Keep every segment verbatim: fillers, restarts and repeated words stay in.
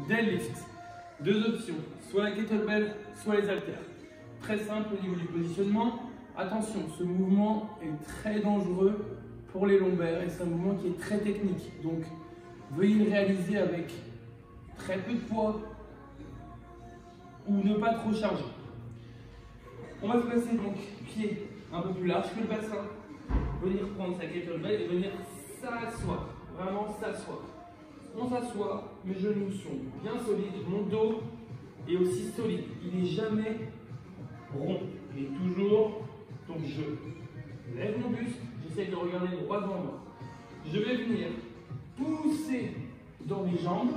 deadlift. Deux options, soit la kettlebell, soit les haltères. Très simple au niveau du positionnement. Attention, ce mouvement est très dangereux pour les lombaires et c'est un mouvement qui est très technique. Donc, veuillez le réaliser avec très peu de poids ou ne pas trop charger. On va se placer donc pied un peu plus large que le bassin, venir prendre sa kettlebell et venir s'asseoir, vraiment s'asseoir. On s'assoit, mes genoux sont bien solides, mon dos est aussi solide, il n'est jamais rond, il est toujours, donc je lève mon buste, j'essaie de regarder droit devant moi. Je vais venir pousser dans mes jambes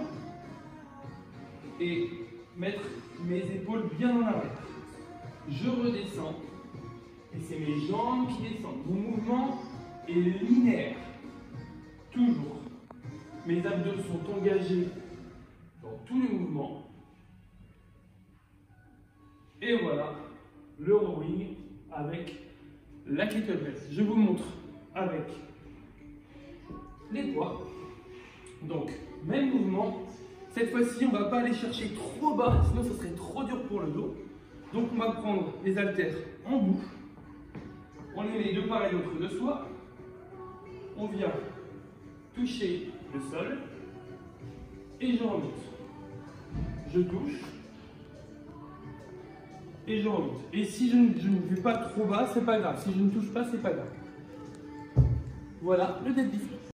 et mettre mes épaules bien en arrière. Je redescends et c'est mes jambes qui descendent. Mon mouvement est linéaire, toujours. Mes abdos sont engagés dans tous les mouvements. Et voilà le rowing avec la kettlebell. Je vous montre avec les poids. Donc, même mouvement. Cette fois-ci, on ne va pas aller chercher trop bas, sinon ce serait trop dur pour le dos. Donc, on va prendre les haltères en bout. On les met de part et d'autre de soi. On vient toucher le sol. Et je remonte. Je touche. Et je remonte. Et si je ne, je ne vais pas trop bas, c'est pas grave. Si je ne touche pas, c'est pas grave. Voilà le deadlift.